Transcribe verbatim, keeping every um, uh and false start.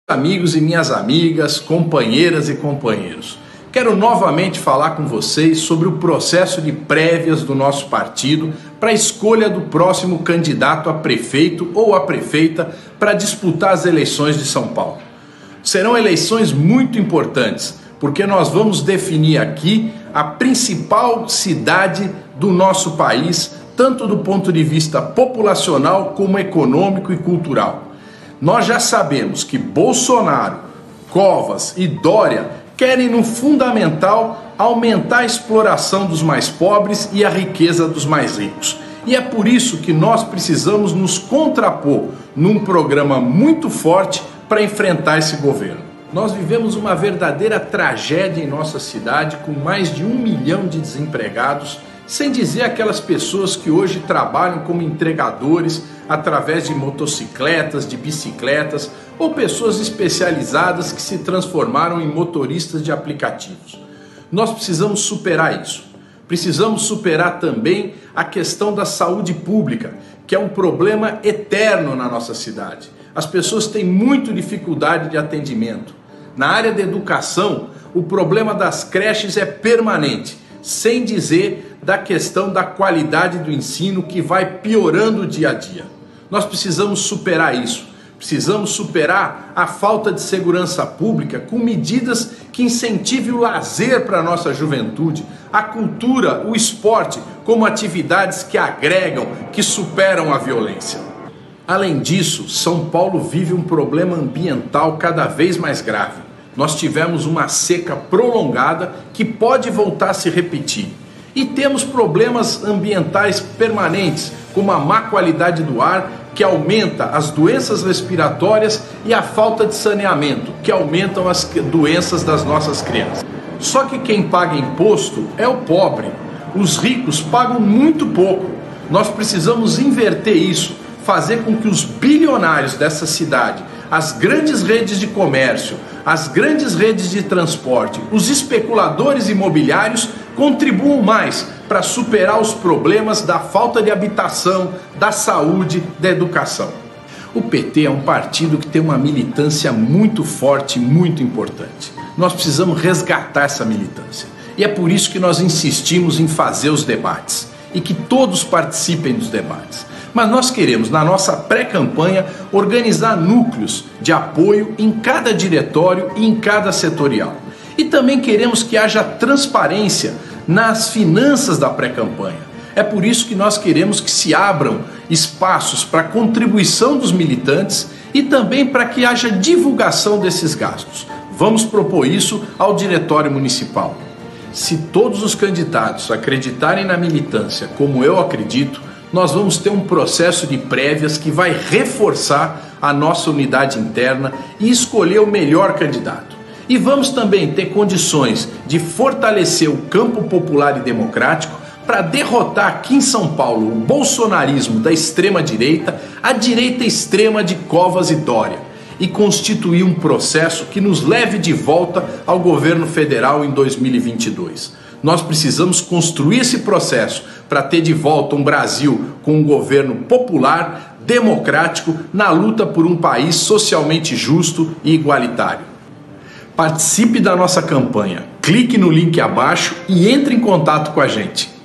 Amigos e minhas amigas, companheiras e companheiros, quero novamente falar com vocês sobre o processo de prévias do nosso partido para a escolha do próximo candidato a prefeito ou a prefeita para disputar as eleições de São Paulo. Serão eleições muito importantes, porque nós vamos definir aqui a principal cidade do nosso país, tanto do ponto de vista populacional como econômico e cultural. Nós já sabemos que Bolsonaro, Covas e Dória querem, no fundamental, aumentar a exploração dos mais pobres e a riqueza dos mais ricos. E é por isso que nós precisamos nos contrapor num programa muito forte para enfrentar esse governo. Nós vivemos uma verdadeira tragédia em nossa cidade, com mais de um milhão de desempregados, sem dizer aquelas pessoas que hoje trabalham como entregadores através de motocicletas, de bicicletas, ou pessoas especializadas que se transformaram em motoristas de aplicativos. Nós precisamos superar isso. Precisamos superar também a questão da saúde pública, que é um problema eterno na nossa cidade. As pessoas têm muita dificuldade de atendimento. Na área da educação, o problema das creches é permanente, sem dizer da questão da qualidade do ensino, que vai piorando dia a dia. Nós precisamos superar isso. Precisamos superar a falta de segurança pública com medidas que incentivem o lazer para a nossa juventude, a cultura, o esporte, como atividades que agregam, que superam a violência. Além disso, São Paulo vive um problema ambiental cada vez mais grave. Nós tivemos uma seca prolongada que pode voltar a se repetir. E temos problemas ambientais permanentes, como a má qualidade do ar, que aumenta as doenças respiratórias, e a falta de saneamento, que aumentam as doenças das nossas crianças. Só que quem paga imposto é o pobre. Os ricos pagam muito pouco. Nós precisamos inverter isso, fazer com que os bilionários dessa cidade, as grandes redes de comércio, as grandes redes de transporte, os especuladores imobiliários contribuam mais para superar os problemas da falta de habitação, da saúde, da educação. O P T é um partido que tem uma militância muito forte e muito importante. Nós precisamos resgatar essa militância. E é por isso que nós insistimos em fazer os debates e que todos participem dos debates. Mas nós queremos, na nossa pré-campanha, organizar núcleos de apoio em cada diretório e em cada setorial. E também queremos que haja transparência nas finanças da pré-campanha. É por isso que nós queremos que se abram espaços para contribuição dos militantes e também para que haja divulgação desses gastos. Vamos propor isso ao diretório municipal. Se todos os candidatos acreditarem na militância, como eu acredito, nós vamos ter um processo de prévias que vai reforçar a nossa unidade interna e escolher o melhor candidato. E vamos também ter condições de fortalecer o campo popular e democrático para derrotar aqui em São Paulo o bolsonarismo da extrema-direita, a direita extrema de Covas e Dória, e constituir um processo que nos leve de volta ao governo federal em dois mil e vinte e dois. Nós precisamos construir esse processo para ter de volta um Brasil com um governo popular, democrático, na luta por um país socialmente justo e igualitário. Participe da nossa campanha, clique no link abaixo e entre em contato com a gente.